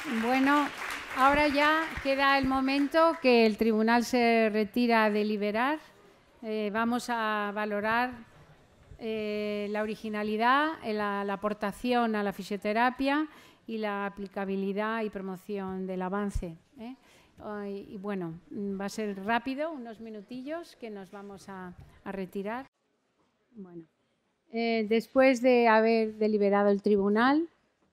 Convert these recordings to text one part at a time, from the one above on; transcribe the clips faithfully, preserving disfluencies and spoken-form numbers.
Bueno, ahora ya queda el momento que el tribunal se retira a deliberar. Eh, vamos a valorar eh, la originalidad, la, la aportación a la fisioterapia y la aplicabilidad y promoción del avance, ¿eh? Y, y bueno, va a ser rápido, unos minutillos que nos vamos a, a retirar. Bueno, eh, después de haber deliberado el tribunal,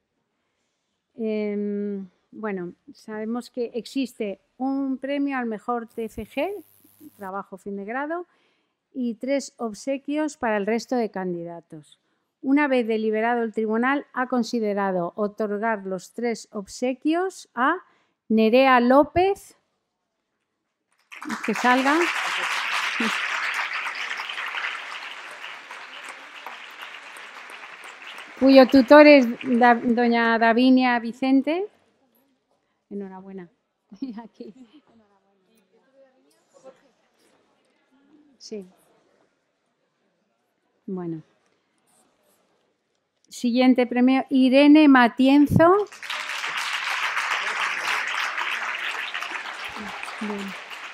eh, bueno, sabemos que existe un premio al mejor T F G, trabajo fin de grado, y tres obsequios para el resto de candidatos. Una vez deliberado el tribunal, ha considerado otorgar los tres obsequios a Nerea López, que salga, cuyo tutor es da, doña Davinia Vicente. Enhorabuena. Aquí. Sí. Bueno. Siguiente premio, Irene Matienzo. Bien.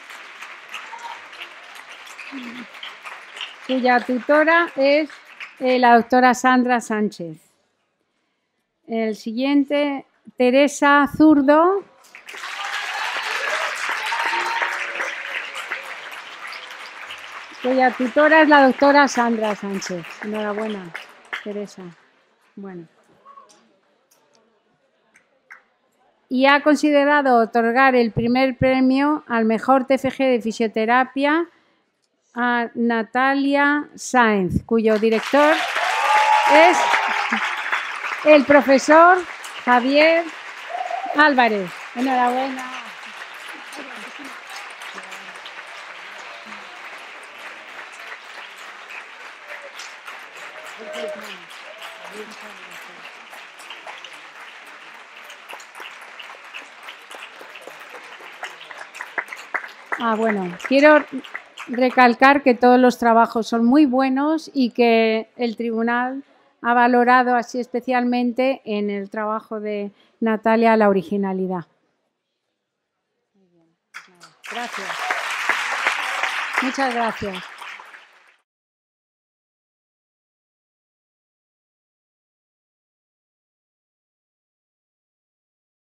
Cuya tutora es eh, la doctora Sandra Sánchez. El siguiente, Teresa Zurdo. Cuya tutora es la doctora Sandra Sánchez. Enhorabuena, Teresa. Bueno. Y ha considerado otorgar el primer premio al mejor T F G de fisioterapia a Natalia Sáenz, cuyo director es el profesor Javier Álvarez. Enhorabuena. Ah, bueno, quiero recalcar que todos los trabajos son muy buenos y que el tribunal ha valorado así especialmente en el trabajo de Natalia la originalidad. Muy bien, pues nada, gracias. Muchas gracias.